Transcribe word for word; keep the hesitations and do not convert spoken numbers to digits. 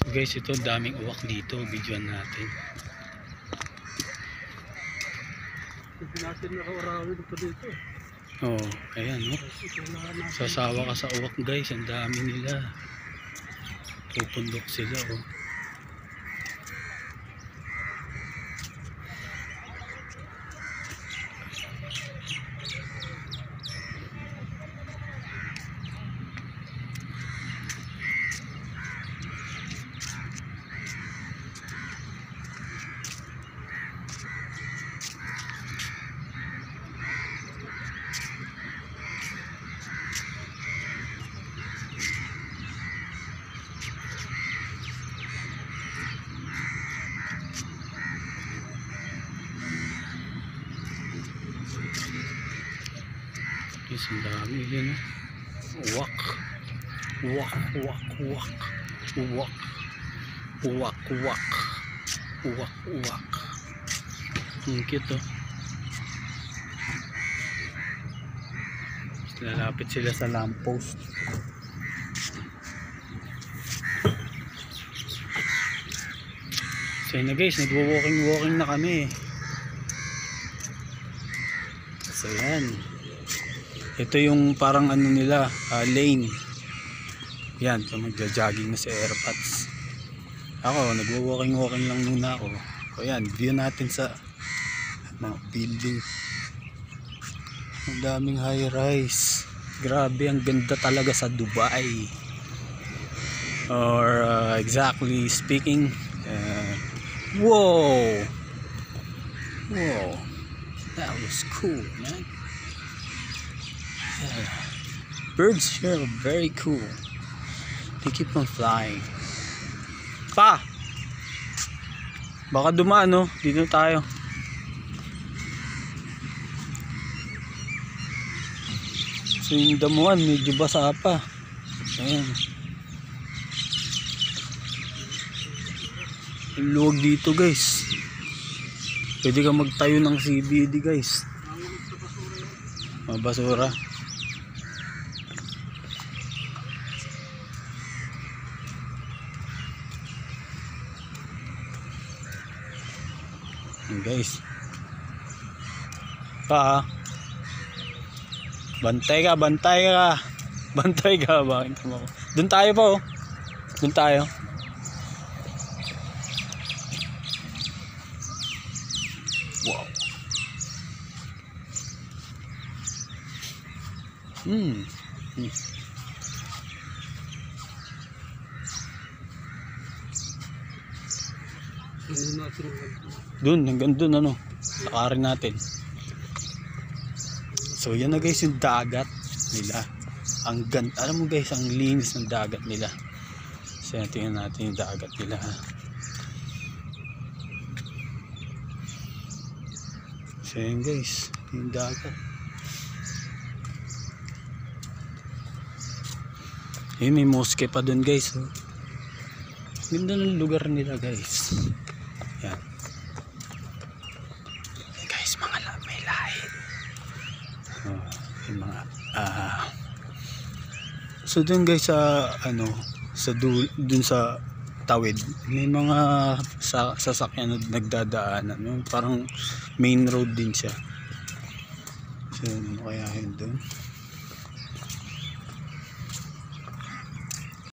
Guys, ito daming uwak dito, videoan natin. Oh, ayan no. Sasawa ka sa uwak guys, ang dami nila. Pupundok sila oh. Yes, ang dami yun eh. Uwak. Uwak, uwak, uwak. Uwak. Uwak, uwak. Uwak, uwak. Ang cute oh. Lalapit sila sa lamppost. So yun na guys, nagwo-walking walking na kami. So yan. Ito yung parang ano nila, uh, lane. Yan, so magja-jogging na sa airpods. Ako, nagwo-walking walking lang muna ako. So yan, view natin sa mga building. Ang daming high rise. Grabe, ang ganda talaga sa Dubai. Or uh, exactly speaking, uh, whoa! Whoa! That was cool, man. Yeah. Birds here are very cool. They keep on flying. Pa! Baka dumaan no? Dito tayo. So yung damuhan medyo basa pa. Ayan. Yung luwag dito guys. Pwede ka magtayo ng C B D guys. Mga basura. Guys, pa bantay ka, bantay ka, bantay ka. Bakit mo? Doon tayo pa oh, doon tayo. Wow. Hmm. Hmm. Doon, hanggang doon ano, lakarin natin. So yan na guys yung dagat nila. Ang ganda, alam mo guys, ang linis ng dagat nila. So tingnan natin yung dagat nila ha. So yan guys, yung dagat. Eh, may mosque pa doon guys oh. Ganda ng lugar nila guys. Yan. Guys, mga may lahit. Oh, yung mga uh, so dun guys sa ano sa dun, dun sa tawid may mga sa, sasakyan na nagdadaanan no? Parang main road din siya. So ano kaya yun dun?